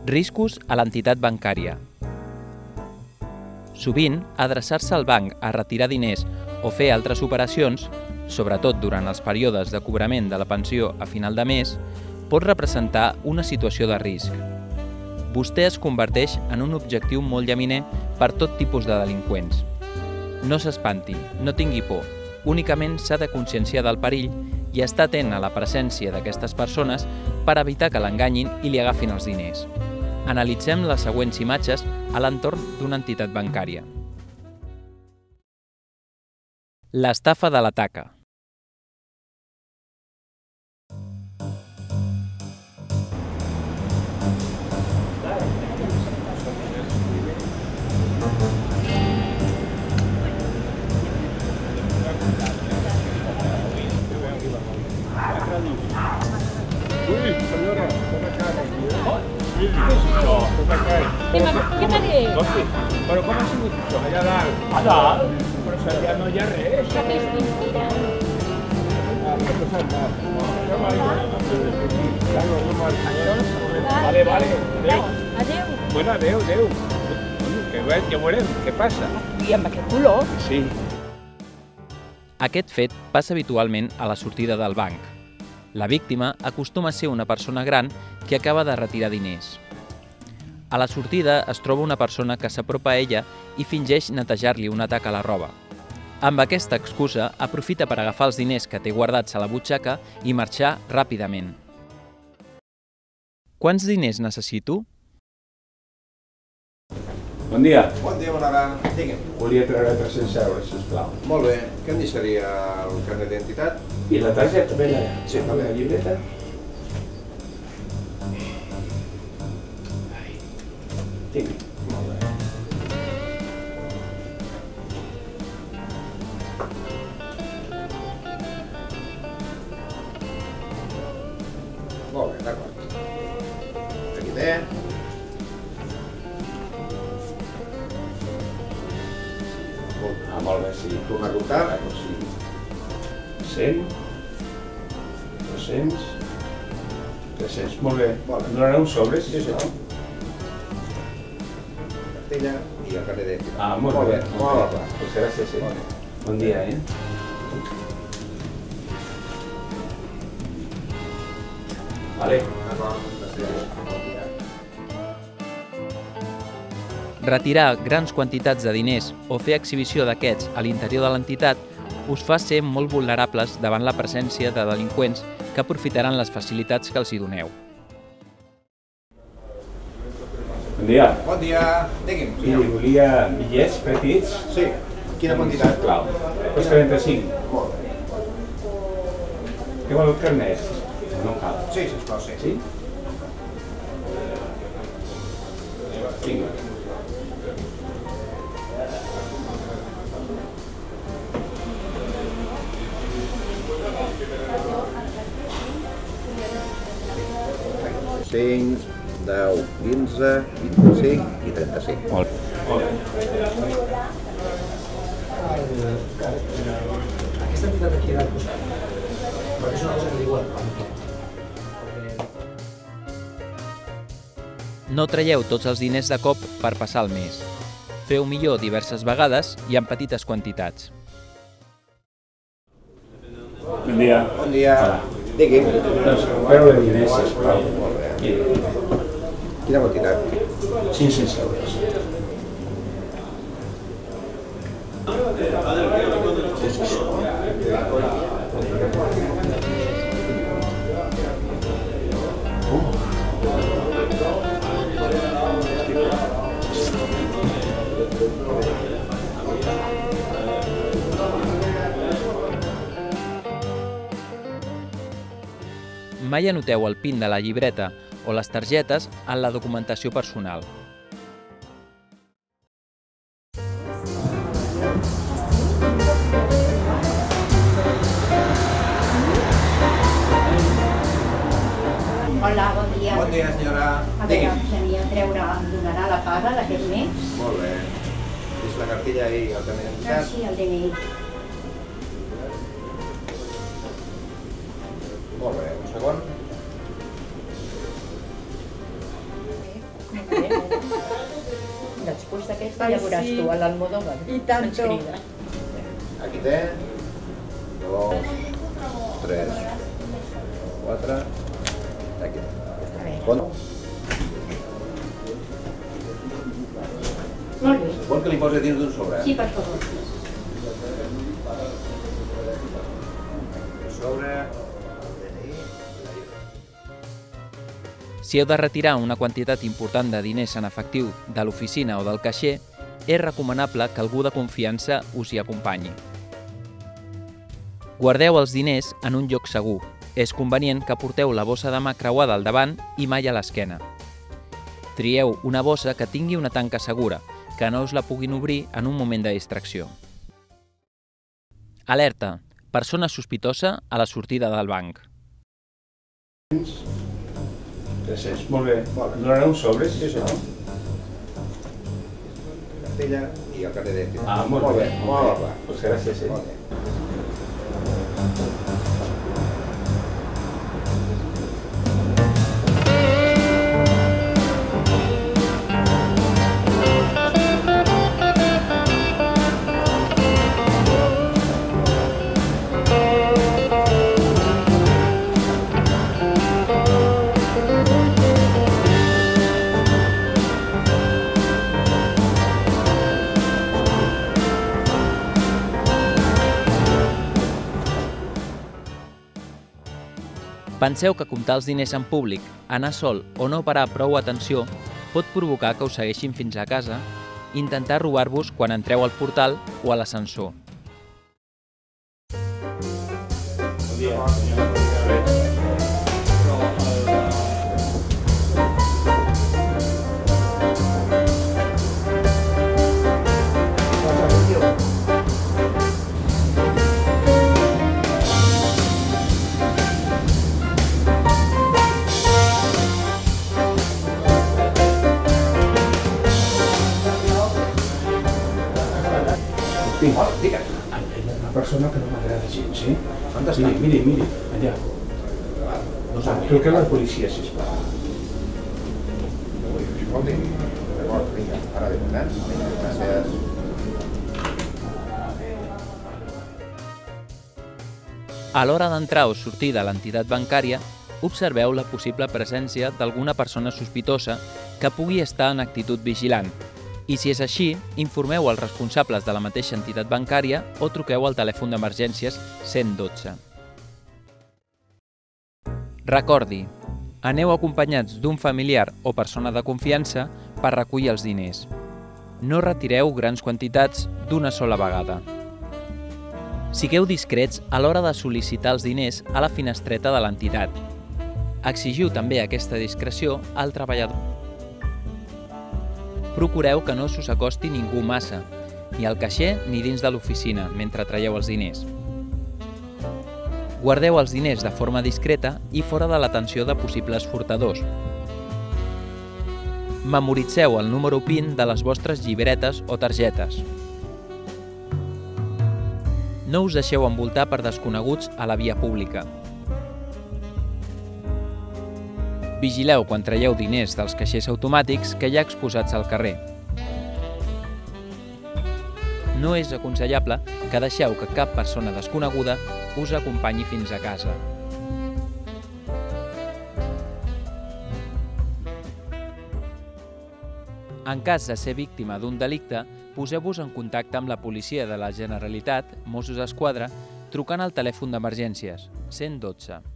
Riscos a l'entitat bancària. Sovint, adreçar-se al banc a retirar diners o fer altres operacions, sobretot durant els períodes de cobrament de la pensió a final de mes, pot representar una situació de risc. Vostè es converteix en un objectiu molt llaminer per tot tipus de delinqüents. No s'espanti, no tingui por, únicament s'ha de conscienciar del perill i estar atent a la presència d'aquestes persones per evitar que l'enganyin i li agafin els diners. Analitzem les següents imatges a l'entorn d'una entitat bancària. L'estafa de la taca. Ui, senyora, tot a cara. Què és això? Tot a cara. Què m'ha dit? Hosti, però com ha sigut això? Allà dalt. A dalt? Però allà no hi ha res. Que més pintura? Vale, adéu. Adéu. Bueno, adéu. Ja veurem, què passa? I amb aquest color? Sí. Aquest fet passa habitualment a la sortida del banc. La víctima acostuma a ser una persona gran que acaba de retirar diners. A la sortida es troba una persona que s'apropa a ella i fingeix netejar-li una taca a la roba. Amb aquesta excusa, aprofita per agafar els diners que té guardats a la butxaca i marxar ràpidament. Quants diners necessito? Bon dia. Bon dia, bona hora. Digue'm. Volia treure 300 euros, sisplau. Molt bé. Què em deixaria el carnet d'identitat? I la targeta ben allà? Sí, amb la llibreta? Tinc. Molt bé. Molt bé, d'acord. Aquí té. Molt bé, sí. Torna a comptar. Sí. 100, 200, 300. Molt bé. Molt bé. Donarà un sobre, sí, Sí. Cartella i el carnet d'identitat. Ah, molt bé. Molt bé. Pues gràcies, sí. Molt bé. Bon dia, Vale. D'acord, gràcies. Bon dia. Retirar grans quantitats de diners o fer exhibició d'aquests a l'interior de l'entitat us fa ser molt vulnerables davant la presència de delinqüents que aprofitaran les facilitats que els hi doneu. Bon dia. Bon dia. Digue'm, Sí, senyor. volia bitllets petits. Sí. Quina quantitat? Sisplau. Pues 35. Molt bé. Què vol el carnet? No cal. Sí, sisplau, sí. Sí? Vinga. Cinc, 10, 15, 25 i 35. Molt bé. Aquesta entitat aquí al costat, perquè és una cosa que diuen No traieu tots els diners de cop per passar el mes. Feu millor diverses vegades i en petites quantitats. Bon dia. Bon dia. Hola. Digui'm. Doncs recupero de diners, sisplau. Molt bé. Aquí. Quina quantitat? 500 euros. Mai anoteu el PIN de la llibreta o les targetes en la documentació personal. Hola, bon dia. Bon dia, senyora. A veure, tenia a treure, em donarà la paga d'aquest mes? Molt bé. És la cartilla i el carnet d'identitat? Sí, el DNI. Molt bé, un segon. vist aquesta, ja veuràs tu, a l'Almodóvar. I tant. Ens crida. Aquí té. 2, 3, 4. Aquí té. Bon. Molt bé. Vol que li posi dins d'un sobre? Sí, per favor. Sobre... Si heu de retirar una quantitat important de diners en efectiu de l'oficina o del caixer, és recomanable que algú de confiança us hi acompanyi. Guardeu els diners en un lloc segur. És convenient que porteu la bossa de mà creuada al davant i mai a l'esquena. Trieu una bossa que tingui una tanca segura, que no us la puguin obrir en un moment de distracció. Alerta! Persona sospitosa a la sortida del banc. 300. Molt bé. Donarà un sobre, sí, sí. Castella i el carrer de... Ah, molt bé. Molt bé. Pues gràcies, Molt bé. Penseu que comptar els diners en públic, anar sol o no parar prou atenció pot provocar que us segueixin fins a casa i intentar robar-vos quan entreu al portal o a l'ascensor. Bon dia, senyor. Digue'm. Una persona que no m'agrada gens, sí? On està? Miri, allà. Truca a la policia, sisplau. Escolti. D'acord, vinga. Ara ve, Vinga, gràcies. A l'hora d'entrar o sortir de l'entitat bancària, observeu la possible presència d'alguna persona sospitosa que pugui estar en actitud vigilant. I si és així, informeu els responsables de la mateixa entitat bancària o truqueu al telèfon d'emergències 112. Recordi, aneu acompanyats d'un familiar o persona de confiança per recollir els diners. No retireu grans quantitats d'una sola vegada. Sigueu discrets a l'hora de sol·licitar els diners a la finestreta de l'entitat. Exigiu també aquesta discreció al treballador. Procureu que no s'us acosti ningú massa, ni al caixer ni dins de l'oficina, mentre traieu els diners. Guardeu els diners de forma discreta i fora de l'atenció de possibles furtadors. Memoritzeu el número PIN de les vostres llibretes o targetes. No us deixeu envoltar per desconeguts a la via pública. Vigileu quan traieu diners dels caixers automàtics que hi ha exposats al carrer. No és aconsellable que deixeu que cap persona desconeguda us acompanyi fins a casa. En cas de ser víctima d'un delicte, poseu-vos en contacte amb la policia de la Generalitat, Mossos d'Esquadra, trucant al telèfon d'emergències 112.